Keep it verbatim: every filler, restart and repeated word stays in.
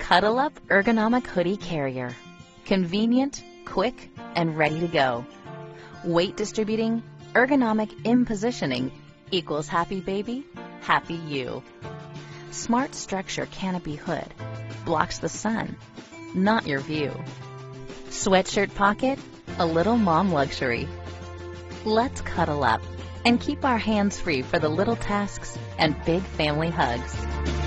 Cuddle Up Ergonomic Hoodie Carrier. Convenient, quick, and ready to go. Weight distributing, ergonomic impositioning equals happy baby, happy you. Smart structure canopy hood blocks the sun, not your view. Sweatshirt pocket, a little mom luxury. Let's cuddle up and keep our hands free for the little tasks and big family hugs.